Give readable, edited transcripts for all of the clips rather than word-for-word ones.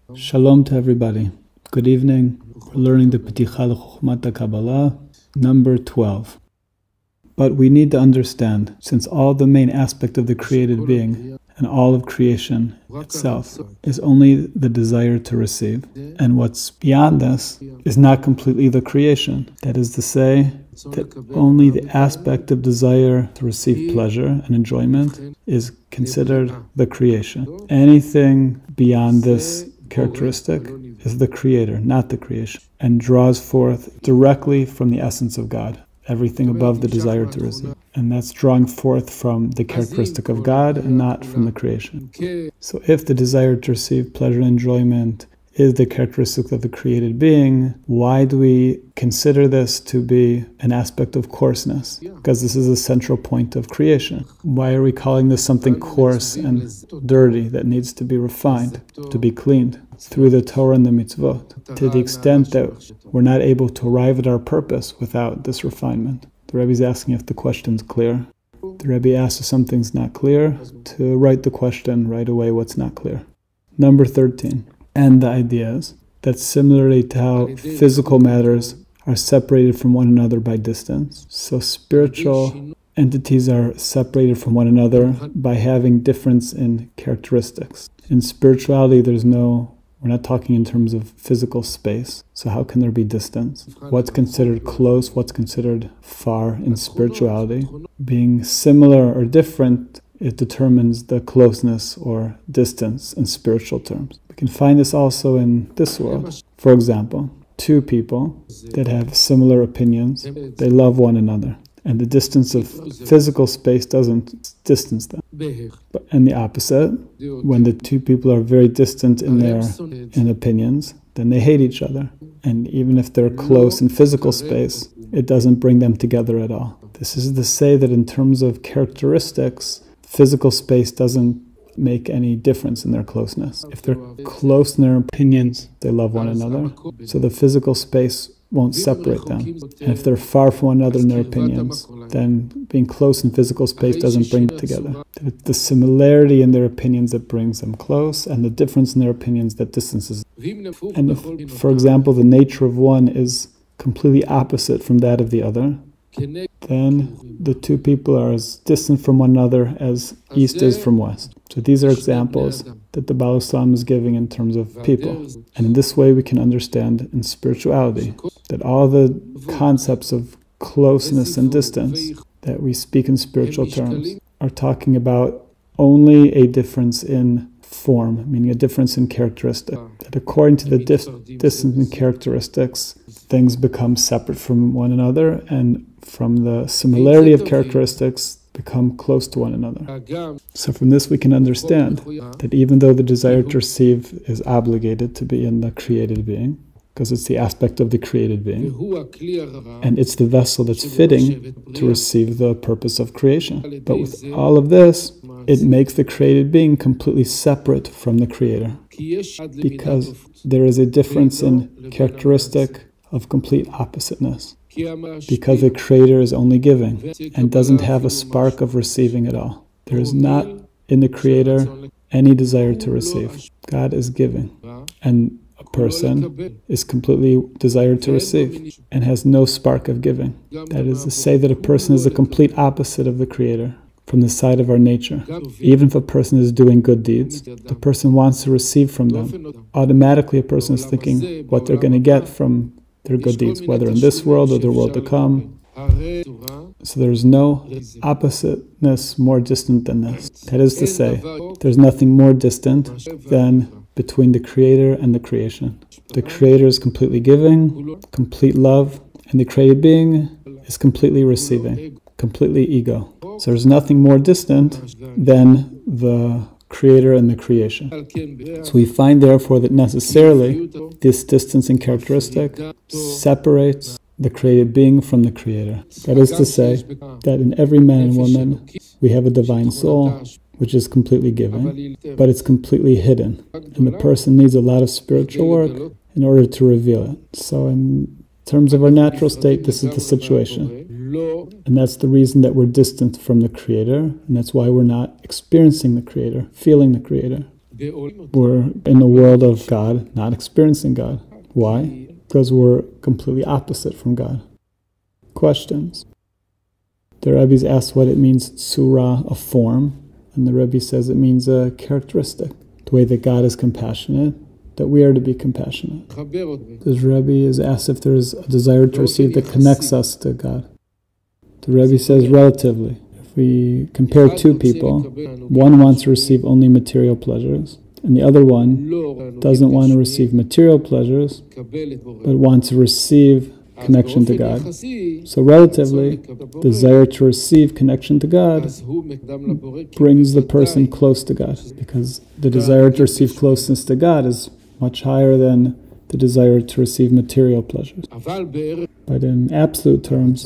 Shalom to everybody. Good evening. We're learning the Peticha L'Chokhmat Kabbalah, number 12. But we need to understand, since all the main aspect of the created being and all of creation itself is only the desire to receive, and what's beyond this is not completely the creation. That is to say, that only the aspect of desire to receive pleasure and enjoyment is considered the creation. Anything beyond this characteristic is the creator, not the creation, and draws forth directly from the essence of God, everything above the desire to receive. And that's drawing forth from the characteristic of God and not from the creation. So if the desire to receive pleasure and enjoyment is the characteristic of the created being, why do we consider this to be an aspect of coarseness? Because this is a central point of creation. Why are we calling this something coarse and dirty that needs to be refined, to be cleaned through the Torah and the mitzvot, to the extent that we're not able to arrive at our purpose without this refinement? The Rebbe is asking if the question's clear. The Rebbe asks if something's not clear, to write the question right away what's not clear. Number 13. And the idea is that similarly to how physical matters are separated from one another by distance, so spiritual entities are separated from one another by having difference in characteristics. In spirituality, we're not talking in terms of physical space, so how can there be distance? What's considered close, what's considered far in spirituality? Being similar or different, it determines the closeness or distance in spiritual terms. We can find this also in this world. For example, two people that have similar opinions, they love one another, and the distance of physical space doesn't distance them. And the opposite, when the two people are very distant in opinions, then they hate each other. And even if they're close in physical space, it doesn't bring them together at all. This is to say that in terms of characteristics, physical space doesn't make any difference in their closeness. If they're close in their opinions, they love one another. So the physical space won't separate them. And if they're far from one another in their opinions, then being close in physical space doesn't bring them together. The similarity in their opinions that brings them close, and the difference in their opinions that distances them. And if, for example, the nature of one is completely opposite from that of the other, then the two people are as distant from one another as east is from west. So these are examples that the Baal HaSulam is giving in terms of people. And in this way we can understand in spirituality that all the concepts of closeness and distance that we speak in spiritual terms are talking about only a difference in form, meaning a difference in characteristic. That according to the distance in characteristics, things become separate from one another, and from the similarity of characteristics, become close to one another. So from this we can understand that even though the desire to receive is obligated to be in the created being, because it's the aspect of the created being, and it's the vessel that's fitting to receive the purpose of creation. But with all of this, it makes the created being completely separate from the creator, because there is a difference in characteristic of complete oppositeness, because the creator is only giving and doesn't have a spark of receiving at all. There is not in the creator any desire to receive. God is giving, and a person is completely desired to receive and has no spark of giving. That is to say that a person is the complete opposite of the creator from the side of our nature. Even if a person is doing good deeds, the person wants to receive from them. Automatically a person is thinking what they're going to get from their good deeds, whether in this world or the world to come. So there's no oppositeness more distant than this. That is to say, there's nothing more distant than between the creator and the creation. The creator is completely giving, complete love, and the created being is completely receiving, completely ego. So there's nothing more distant than the creator and the creation. So we find therefore that necessarily this distance in characteristic separates the created being from the creator. That is to say that in every man and woman we have a divine soul which is completely giving, but it's completely hidden. And the person needs a lot of spiritual work in order to reveal it. So in terms of our natural state, this is the situation. And that's the reason that we're distant from the Creator, and that's why we're not experiencing the Creator, feeling the Creator. We're in the world of God, not experiencing God. Why? Because we're completely opposite from God. Questions? The Rebbe's asked what it means, tsura, a form, and the Rebbe says it means a characteristic. The way that God is compassionate, that we are to be compassionate. The Rebbe is asked if there is a desire to receive that connects us to God. The Rebbe says relatively. If we compare two people, one wants to receive only material pleasures, and the other one doesn't want to receive material pleasures, but wants to receive connection to God. So relatively, desire to receive connection to God brings the person close to God, because the desire to receive closeness to God is much higher than the desire to receive material pleasures. But in absolute terms,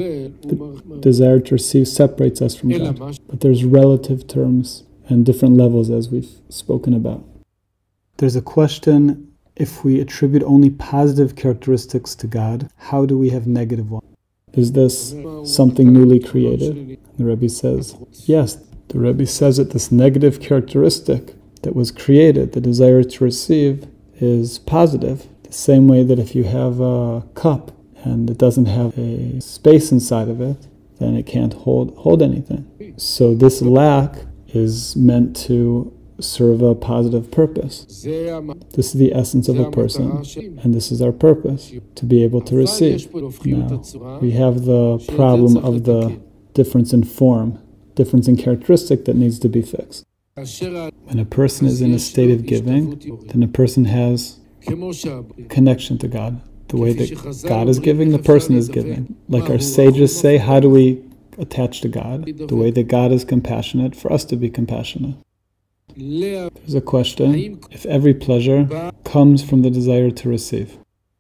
the desire to receive separates us from God. But there's relative terms and different levels, as we've spoken about. There's a question: if we attribute only positive characteristics to God, how do we have negative ones? Is this something newly created? The Rebbe says, yes. The Rebbe says that this negative characteristic that was created, the desire to receive, is positive. The same way that if you have a cup and it doesn't have a space inside of it, then it can't hold anything. So this lack is meant to serve a positive purpose. This is the essence of a person, and this is our purpose, to be able to receive. Now, we have the problem of the difference in form, difference in characteristic that needs to be fixed. When a person is in a state of giving, then a person has connection to God. The way that God is giving, the person is giving. Like our sages say, how do we attach to God? The way that God is compassionate, for us to be compassionate. There's a question: if every pleasure comes from the desire to receive?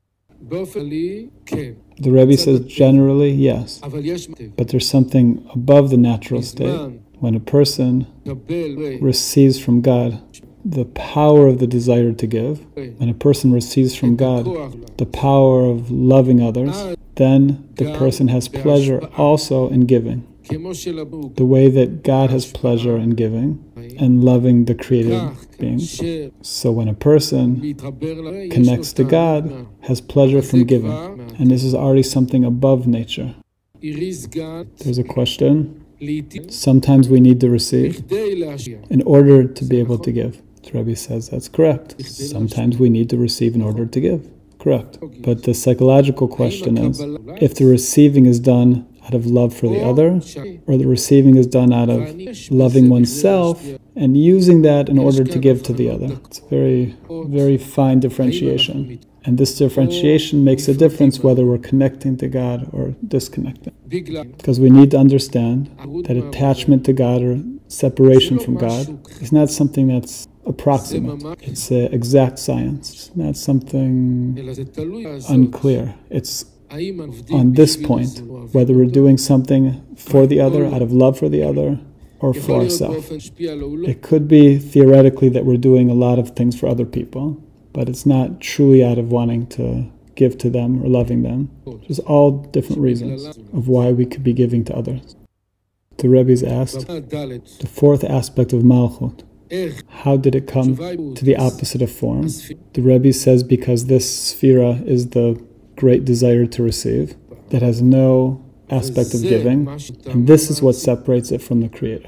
The Rebbe says generally, yes. But there's something above the natural state. When a person receives from God the power of the desire to give, when a person receives from God the power of loving others, then the person has pleasure also in giving. The way that God has pleasure in giving and loving the created beings. So when a person connects to God, has pleasure from giving, and this is already something above nature. There's a question. Sometimes we need to receive in order to be able to give. The Rebbe says that's correct. Sometimes we need to receive in order to give. Correct. But the psychological question is, if the receiving is done out of love for the other, or the receiving is done out of loving oneself and using that in order to give to the other. It's a very, very fine differentiation. And this differentiation makes a difference whether we're connecting to God or disconnecting. Because we need to understand that attachment to God or separation from God is not something that's approximate. It's an exact science. It's not something unclear. It's on this point, whether we're doing something for the other, out of love for the other, or for ourselves. It could be theoretically that we're doing a lot of things for other people, but it's not truly out of wanting to give to them or loving them. Just all different reasons of why we could be giving to others. The Rebbe's asked, the fourth aspect of Malchut, how did it come to the opposite of form? The Rebbe says because this sphera is the great desire to receive, that has no aspect of giving, and this is what separates it from the Creator.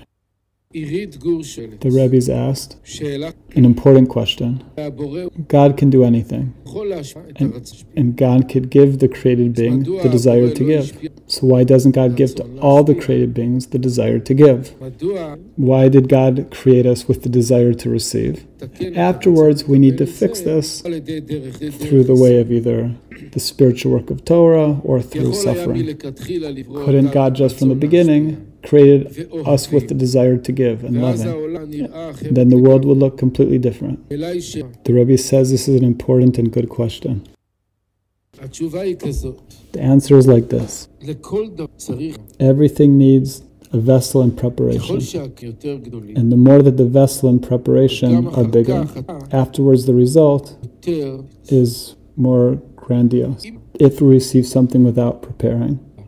The Rebbe's asked an important question. God can do anything, and God could give the created being the desire to give. So why doesn't God give to all the created beings the desire to give? Why did God create us with the desire to receive? Afterwards, we need to fix this through the way of either the spiritual work of Torah or through suffering. Couldn't God just from the beginning created us with the desire to give and loving? Then the world would look completely different. The Rebbe says this is an important and good question. The answer is like this. Everything needs a vessel in preparation. And the more that the vessel in preparation are bigger, afterwards the result is more grandiose. If we receive something without preparing,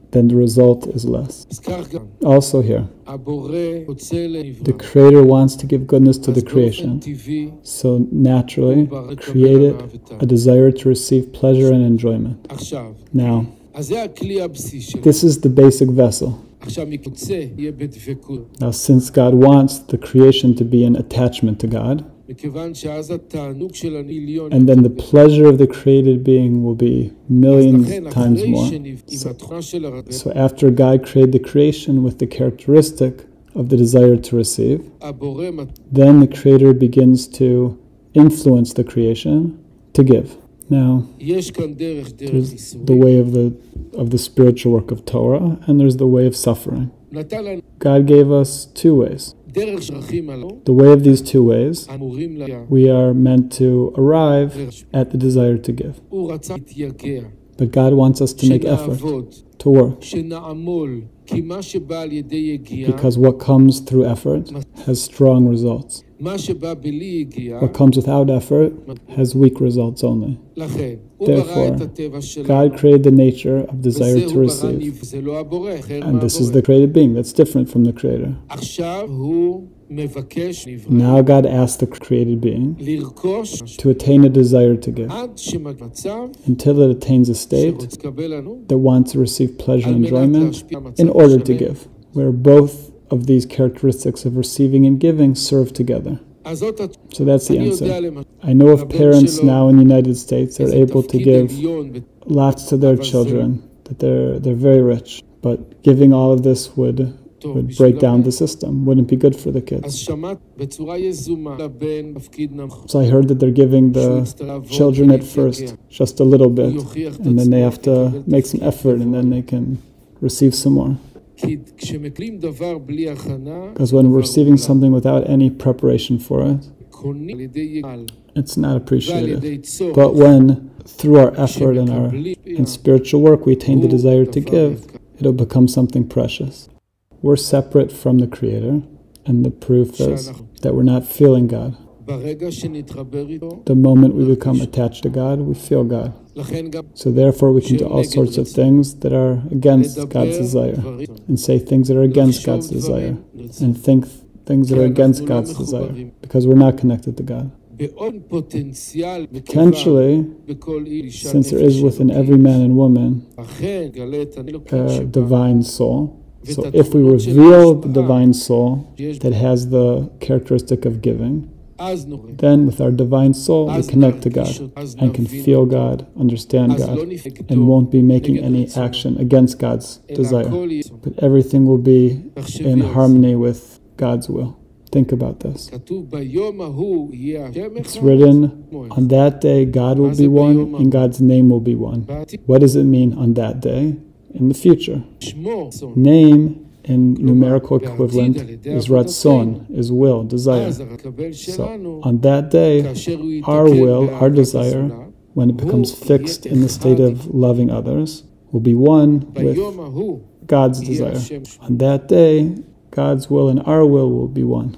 then the result is less. אז כך גם, Also here, הבורא רוצה the לנברא. Creator wants to give goodness to אז the באופן creation. טבעי, So naturally, הוא ברא created לקבל הנאה a desire to receive pleasure and enjoyment. עכשיו, Now, אז זה הכלי הבסיסי שלו. this is the basic vessel. עכשיו מקוצה יהיה בדבקות. Now, since God wants the creation to be in attachment to God, מכיוון שאז התענוג של הנעליון and then the pleasure of the created being will be millions לכן, times אחרי more. עם התכונה של הרבה, So after God created the creation with the characteristic of the desire to receive, הבורא then the Creator begins to influence the creation to give. Now, יש כאן דרך there's the ייסורים. way of the spiritual work of Torah, and there's the way of suffering. נתן לנו God gave us two ways. דרך שרכים הללו, The way of these two ways, אמורים לה, we are meant to arrive at the desire to give. הוא רצה להתייגע, But God wants us to make effort, שנעבוד, to work, שנעמול, כי מה שבא על ידי יגיעה, because what comes through effort has strong results. מה שבא בלי יגיעה, What comes without effort has weak results only. לכן, הוא ברא Therefore, את הטבע שלנו, God created the nature of desire וזה to הוא ברא receive. ניב, זה לא הבורא, אחר And this is מהבורא. the created being that's different from the Creator. עכשיו הוא מבקש נברא, Now God asks the created being לרכוש to attain a desire to give עד שמצב until it attains a state שרוצה לקבל לנו, that wants to receive pleasure על and מנת enjoyment להשפיע מצב in order to שלם. give, where both of these characteristics of receiving and giving serve together. אז זאת So that's the אני יודע answer. למשל, I know of parents now in the United States that are איזה able to תפקיד give עליון, lots to their children, that they're very rich, but giving all of this would break down the system, wouldn't be good for the אז kids. שמעת בצורה יזומה לבן תפקיד נמוך, So I heard that they're giving the children at first just a little bit, and then they have to make some effort, and then they can receive some more. כי כשמקבלים דבר בלי הכנה, Because when we're receiving something without any preparation for it, קונים על ידי יגאל, it's not ועל appreciated. ידי צורך, But when, through our effort and our שמקבלים in spiritual work, we attain the desire to give, it'll become something precious. We're separate from the Creator, and the proof is that we're not feeling God. ברגע שנתחבר איתו, The moment we become attached to God, we feel God. לכן גם So therefore, we can do all sorts of things that are against God's לדבר desire, דברים, and say things that are against לחשוב God's desire, דברים, and think things that are against כי אנחנו לא God's desire, מחוברים. because we're not connected to God. בעוד פוטנציאל בטבע, Potentially, בכל אישה since there is נפש within אלוקית, every man and woman אכן גלה את הנילוקים a שבה, divine soul. So ואת if we התכונות של reveal the ההשפעה divine soul שיש that has the characteristic of giving, אז נורא, then with our divine soul we אז connect to נרגיש God אותו, אז and can נבין feel אותו, God, understand אז God, לא נפגע and won't be making נגד any רצונו, action against God's אלא desire. הכל יהיה. But everything will be תחשבי in על זה. harmony with God's will. Think about this. כתוב ביום ההוא יהיה השם It's אחד, written, כמו on that day God will be one and God's name will be one. בעתיד What does it mean on that day? In the future. שמו רצון. Name in numerical equivalent is ratzon, is will, desire. אז הקבל שלנו, So on that day, כאשר הוא our יתקל will, our באהבת desire, הזולת, when it becomes fixed in the state of loving others, will be one with ביום ההוא God's יהיה desire. השם On that day, God's will and our will be one.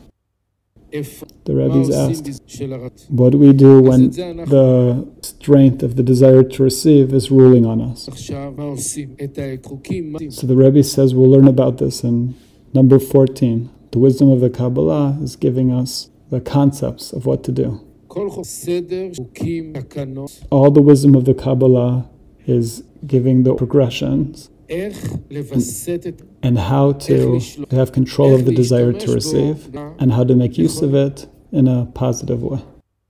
איפה, The מה Rebbe's עושים asked, בזה של הרצון? what do we do אז when את זה אנחנו the strength of the desire to receive is ruling on us? עכשיו, מה עושים? את החוקים, מה עושים? So the Rebbe says we'll learn about this in number 14. The wisdom of the Kabbalah is giving us the concepts of what to do. כל חוק סדר, חוקים, תקנות, All the wisdom of the Kabbalah is giving the progressions איך לווסת את, and how to have control of the desire to receive and how to make use of it in a positive way.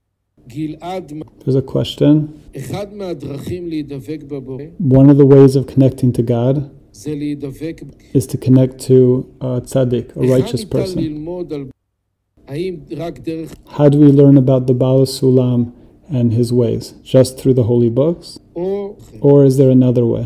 גלעד, There's a question. אחד מהדרכים להידבק בבורא, One of the ways of connecting to God זה להידבק, is to connect to a tzaddik, a איך righteous ניתן person. ללמוד על, האם רק דרך, How do we learn about the Baal Sulam and his ways? Just through the holy books? Or is there another way?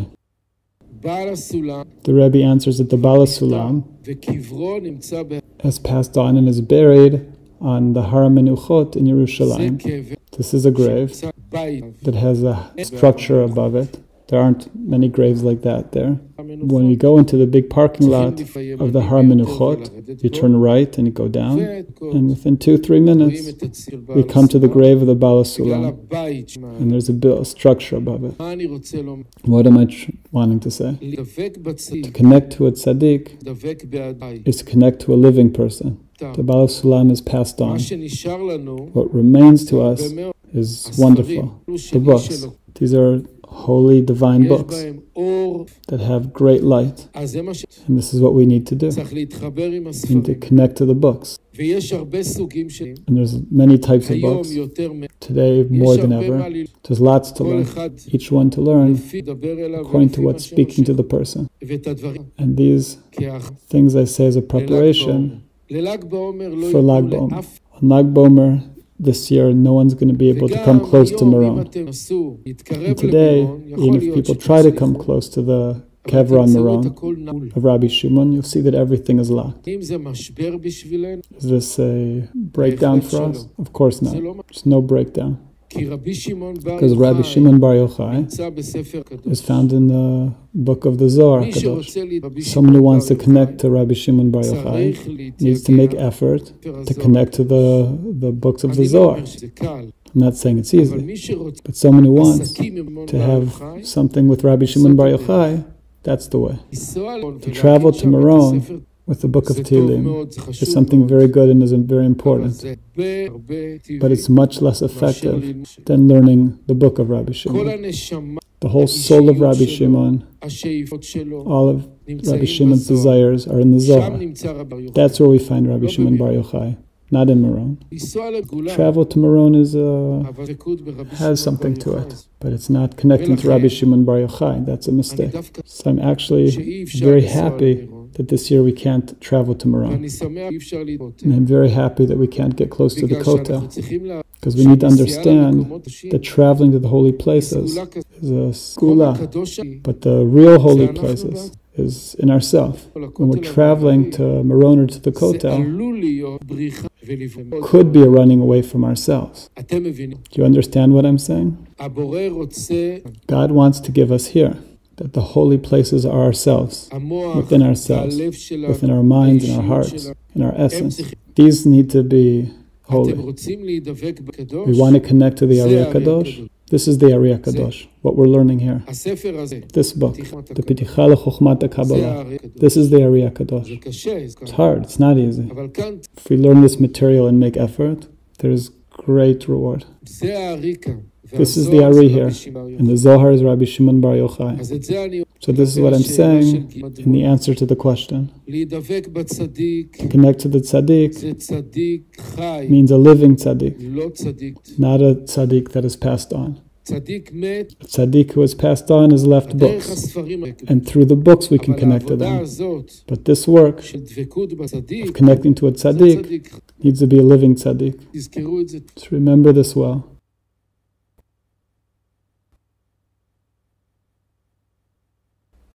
בעל הסולם, The Rebbe answers that the Baal Sulam וקברו נמצא has passed on and is buried on the Har HaMenuchot in זה Yerushalayim. קבר, This is a grave נמצא בית, that has a structure above it, There aren't many graves like that there. When you go into the big parking lot of the Har Menuchot, you turn right and you go down, and within 2-3 minutes, we come to the grave of the Baal Sulam, and there's a structure above it. What am I wanting to say? To connect to a tzaddik is to connect to a living person. The Baal Sulam is passed on. What remains to us is wonderful. The books. These are holy, divine books that have great light. And this is what we need to do. We need to connect to the books. And there's many types of books. Today, more than ever, there's lots to learn. Each one to learn according to what's speaking to the person. And these things I say as a preparation for Lag BaOmer. On Lag BaOmer, this year, no one's going to be able to come close to Meron. And today, even if people try to come close to the Kevra Meron of Rabbi Shimon, you'll see that everything is locked. Is this a breakdown for us? Of course not. There's no breakdown. Because Rabbi Shimon Bar Yochai is found in the book of the Zohar HaKadosh. Someone who wants to connect to Rabbi Shimon Bar Yochai needs to make effort to connect to the books of the Zohar. I'm not saying it's easy, but someone who wants to have something with Rabbi Shimon Bar Yochai, that's the way. To travel to Meron with the book of Tehillim is something very good and is very important. But it's much less effective than learning the book of Rabbi Shimon. The whole soul of Rabbi Shimon, all of Rabbi Shimon's desires are in the Zohar. That's where we find Rabbi Shimon Bar Yochai, not in Meron. Travel to Meron has something to it, but it's not connecting to Rabbi Shimon Bar Yochai. That's a mistake. So I'm actually very happy that this year we can't travel to Meron. And I'm very happy that we can't get close to the Kotel, because we need to understand that traveling to the holy places is a skula, but the real holy places is in ourselves. When we're traveling to Meron or to the Kotel, could be a running away from ourselves. Do you understand what I'm saying? God wants to give us here that the holy places are ourselves, within our minds, in our hearts, in our essence. These need to be holy. We want to connect to the Ari HaKadosh. This is the Ari HaKadosh, what we're learning here. This book, the Piticha LeChochmat Kabbalah. This is the Ari HaKadosh. It's hard, it's not easy. If we learn this material and make effort, there's great reward. This is the Ari here, and the Zohar is Rabbi Shimon Bar Yochai. So this is what I'm saying in the answer to the question. To connect to the tzaddik means a living tzaddik, not a tzaddik that is passed on. A tzaddik who is passed on is left books, and through the books we can connect to them. But this work of connecting to a tzaddik needs to be a living tzaddik. So remember this well.